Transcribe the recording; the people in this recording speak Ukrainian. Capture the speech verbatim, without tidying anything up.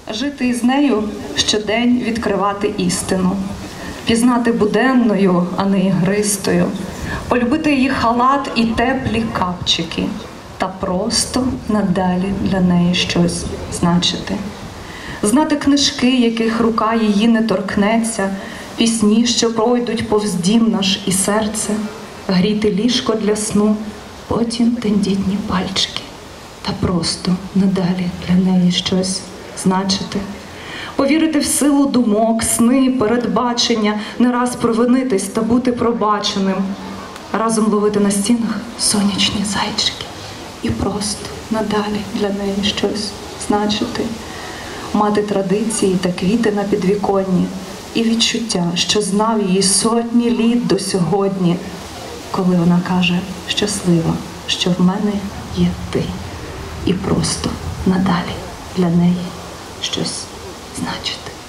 Жити із нею щодень, відкривати істину, пізнати буденною, а не ігристою, полюбити її халат і теплі капчики, та просто надалі для неї щось значити. Знати книжки, яких рука її не торкнеться, пісні, що пройдуть повз дім наш і серце, гріти ліжко для сну, потім тендітні пальчики, та просто надалі для неї щось значити. Повірити в силу думок, сни, передбачення, не раз провинитись та бути пробаченим, разом ловити на стінах сонячні зайчики і просто надалі для неї щось значити. Мати традиції та квіти на підвіконні і відчуття, що знав її сотні літ до сьогодні, коли вона каже: щаслива, що в мене є ти. І просто надалі для неї щось значити.